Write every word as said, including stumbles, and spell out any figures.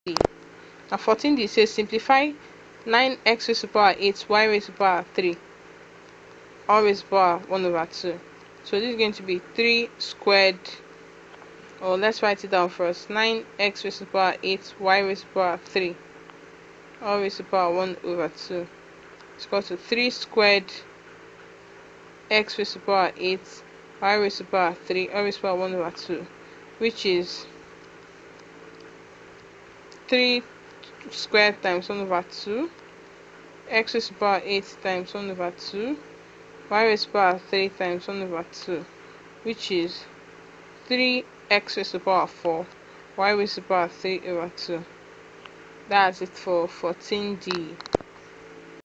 D. Now fourteen D says simplify nine x raised to the power eight, y raised to the power three, all raised to the power one over two. So this is going to be three squared, or let's write it down first. nine x raised to the power eight, y raised to the power three, all raised to the power one over two. It's equal to three squared x raised to the power eight, y raised to the power three, all raised to the power one over two, which is three squared times one over two, x raised to the power eight times one over two, y raised to the power three times one over two, which is three x raised to the power four, y raised to the power three over two. That's it for fourteen D.